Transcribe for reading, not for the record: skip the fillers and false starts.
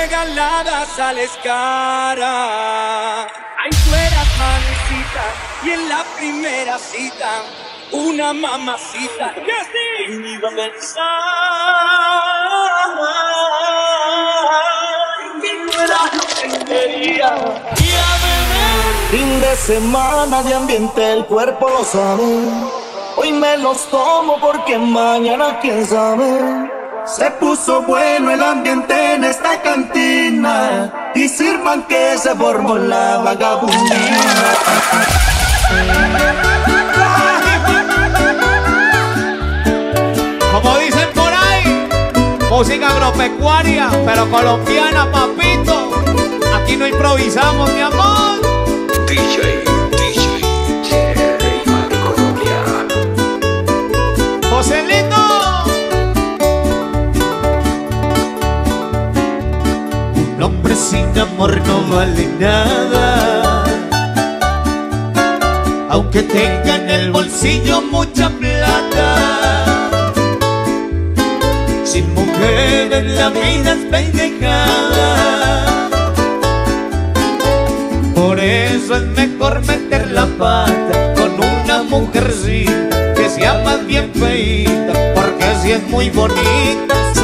regalada sales cara. Ahí fuera manecita y en la primera cita una mamacita que sí iba a pensar que no era lo que quería. Y a beber. Fin de semana de ambiente, el cuerpo lo sabe. Hoy me los tomo porque mañana quién sabe. Se puso bueno el ambiente en esta cantina y sirvan que se formó la vagabundina. Como dicen por ahí, música agropecuaria, pero colombiana, papito. Aquí no improvisamos, mi amor. DJ Jerry Colombia. Joselito. Un hombre sin amor no vale nada, aunque tenga en el bolsillo mucha plata. Sin mujer en la vida es pendejada. Por eso es mejor meter la pata con una mujercita que sea más bien feita, porque si es muy bonita